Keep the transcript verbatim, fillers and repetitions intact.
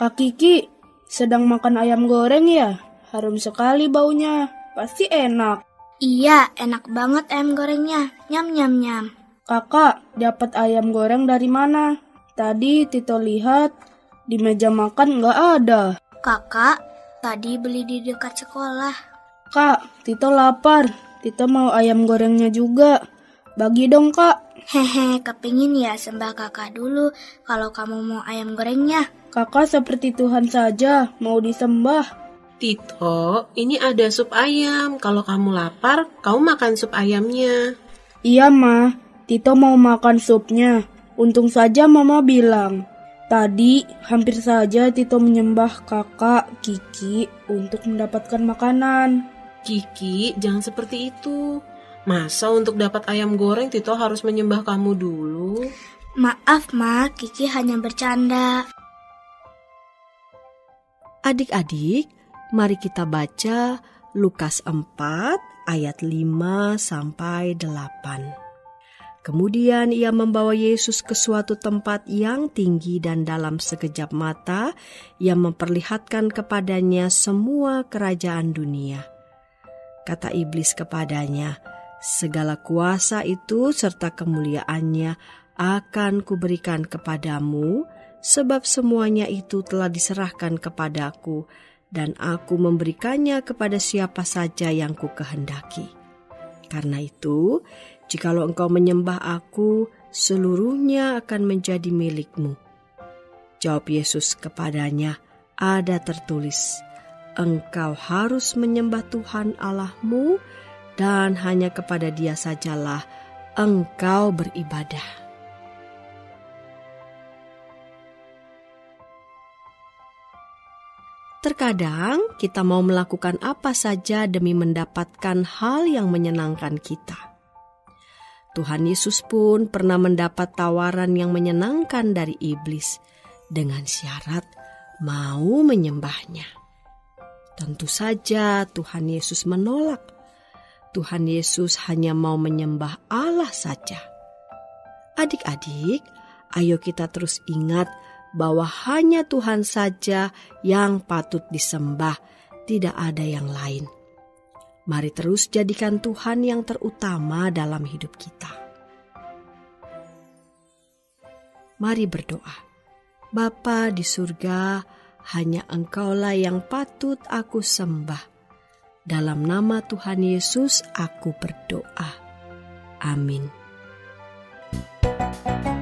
Kak Kiki sedang makan ayam goreng ya? Harum sekali baunya, pasti enak. Iya, enak banget ayam gorengnya. Nyam nyam nyam. Kakak dapat ayam goreng dari mana? Tadi Tito lihat di meja makan nggak ada. Kakak, tadi beli di dekat sekolah. Kak, Tito lapar. Tito mau ayam gorengnya juga. Bagi dong, Kak. Hehe, kepingin ya sembah kakak dulu kalau kamu mau ayam gorengnya. Kakak seperti Tuhan saja, mau disembah. Tito, ini ada sup ayam. Kalau kamu lapar, kamu makan sup ayamnya. Iya, Ma. Tito mau makan supnya. Untung saja Mama bilang. Tadi hampir saja Tito menyembah kakak Kiki untuk mendapatkan makanan. Kiki, jangan seperti itu. Masa untuk dapat ayam goreng Tito harus menyembah kamu dulu? Maaf, Ma. Kiki hanya bercanda. Adik-adik, mari kita baca Lukas empat ayat lima sampai delapan. Kemudian ia membawa Yesus ke suatu tempat yang tinggi dan dalam sekejap mata ia memperlihatkan kepadanya semua kerajaan dunia. Kata iblis kepadanya, segala kuasa itu serta kemuliaannya akan kuberikan kepadamu, sebab semuanya itu telah diserahkan kepadaku, dan aku memberikannya kepada siapa saja yang ku kehendaki. Karena itu, jikalau engkau menyembah aku, seluruhnya akan menjadi milikmu. Jawab Yesus kepadanya, ada tertulis, engkau harus menyembah Tuhan Allahmu, dan hanya kepada Dia sajalah engkau beribadah. Terkadang kita mau melakukan apa saja demi mendapatkan hal yang menyenangkan kita. Tuhan Yesus pun pernah mendapat tawaran yang menyenangkan dari iblis dengan syarat mau menyembahnya. Tentu saja Tuhan Yesus menolak. Tuhan Yesus hanya mau menyembah Allah saja. Adik-adik, ayo kita terus ingat bahwa hanya Tuhan saja yang patut disembah, tidak ada yang lain. Mari terus jadikan Tuhan yang terutama dalam hidup kita. Mari berdoa. Bapa di surga, hanya Engkaulah yang patut aku sembah. Dalam nama Tuhan Yesus aku berdoa. Amin.